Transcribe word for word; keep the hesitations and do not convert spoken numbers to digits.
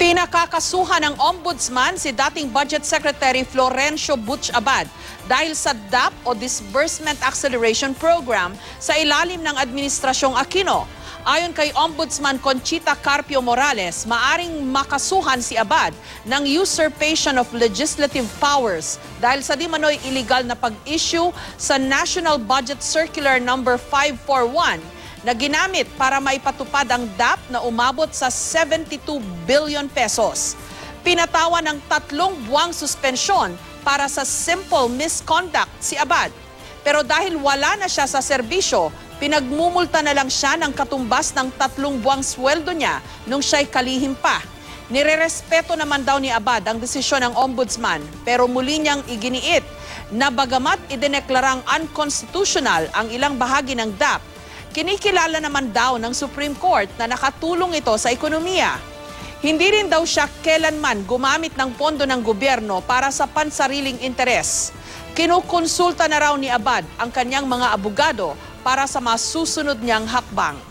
Pinakakasuhan ng Ombudsman si dating Budget Secretary Florencio Abad dahil sa D A P o Disbursement Acceleration Program sa ilalim ng Administrasyong Aquino. Ayon kay Ombudsman Conchita Carpio Morales, maaring makasuhan si Abad ng usurpation of legislative powers dahil sa di manoy illegal na pag-issue sa National Budget Circular number five forty-one na ginamit para maipatupad ang D A P na umabot sa seventy-two billion pesos. Pinatawan ng tatlong buwang suspensyon para sa simple misconduct si Abad. Pero dahil wala na siya sa serbisyo, pinagmumulta na lang siya ng katumbas ng tatlong buwang sweldo niya nung siya'y kalihim pa. Nirerespeto naman daw ni Abad ang desisyon ng Ombudsman, pero muli niyang iginiit na bagamat idineklarang unconstitutional ang ilang bahagi ng D A P, kinikilala naman daw ng Supreme Court na nakatulong ito sa ekonomiya. Hindi rin daw siya kailanman gumamit ng pondo ng gobyerno para sa pansariling interes. Kinukonsulta na raw ni Abad ang kanyang mga abogado para sa masusunod niyang hakbang.